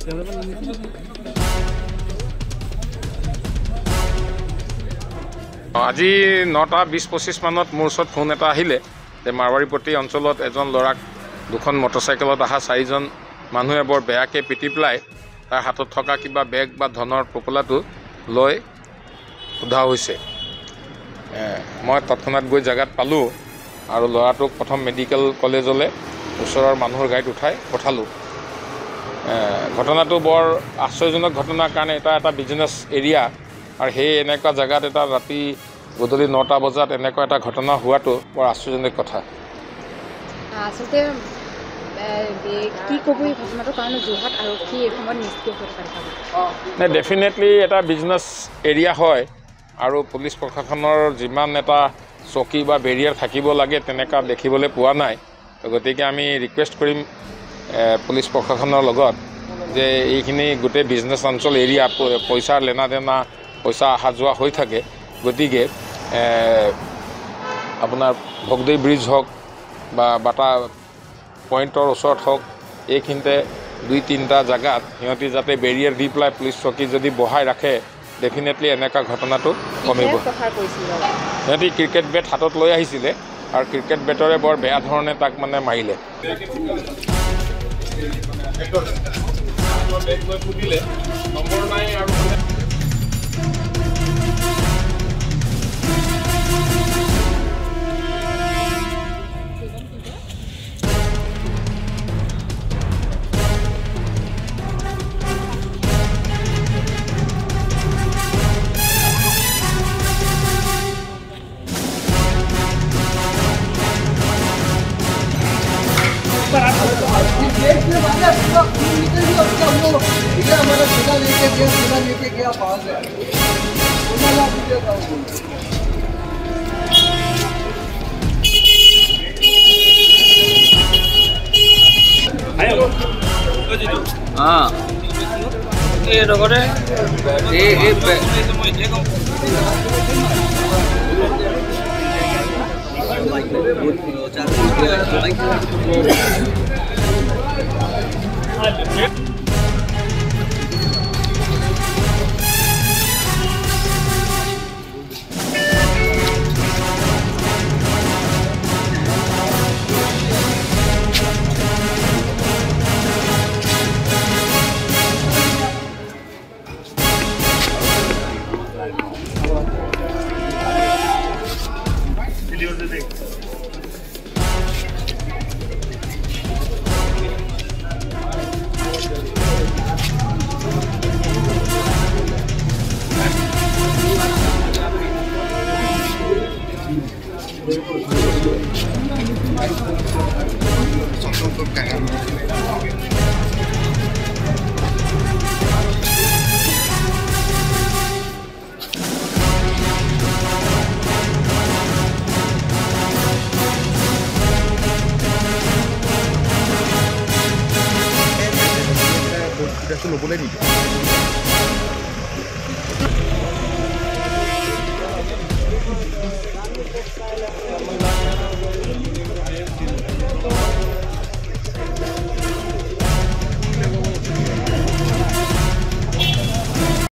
আজি 9:20-25 মানত মোৰ ওচৰত ফোন এটা আহিলে যে মাৰৱাৰীপট্টি অঞ্চলত এজন ল'ৰাক দুখন মটৰচাইকেলত অহা 4জন মানুহে বৰ বেয়াকৈ পিটি পেলাই তাৰ হাতত থকা কিবা বেগ বা ধনৰ টোপোলাটো লৈ উদ্ধাৰ হৈছে। মই তৎক্ষণাত গৈ জেগাত পালোঁ আৰু ল'ৰাটোক প্ৰথম মেডিকেল কলেজলৈ ওচৰৰ মানুহৰ গাড়ীত উঠাই পঠালোঁ। ঘটনাটো বৰ আশ্চৰ্যজনক ঘটনাৰ কাৰণে এটা বিজনেছ এৰিয়া আৰু সেই এনেকুৱা জেগাত এটা ৰাতি গধূলি 9টা বজাত এনেকুৱা এটা ঘটনা হোৱাটো বৰ আশ্চৰ্যজনক কথা। আচলতে কি ক'ব এই ঘটনাটোৰ কাৰণে যোৰহাট আৰক্ষী এই সময়ত নিষ্ক্ৰিয় হৈ থকা নাই, ডেফিনেটলি এটা বিজনেছ এৰিয়া হয় আৰু পুলিচ প্ৰশাসনৰ যিমান এটা চকী বা বেৰিয়াৰ থাকিব লাগে তেনেকুৱা দেখিবলৈ পোৱা নাই। গতিকে আমি ৰিকুৱেষ্ট কৰিম পুলিচ প্ৰশাসনৰ লগত যে এইখিনি গোটেই বিজনেছ অঞ্চল এৰিয়া পইচাৰ লেনা দেনা পইচা অহা যোৱা হৈ থাকে। গতিকে আপোনাৰ ভগদৈ ব্ৰিজ হওক বা বাটা পইণ্টৰ ওচৰত হওক এইখিনিতে 2-3টা জেগাত সিহঁতি যাতে বেৰিয়াৰ দি পেলাই পুলিচ চকী যদি বহাই ৰাখে ডেফিনেটলি এনেকুৱা ঘটনাটো কমিব। সিহঁতি ক্ৰিকেট বেট হাতত লৈ আহিছিলে আৰু ক্ৰিকেট বেটৰে বৰ বেয়া ধৰণে তাক মানে মাৰিলে। ল'বলৈ নিদিয়ে।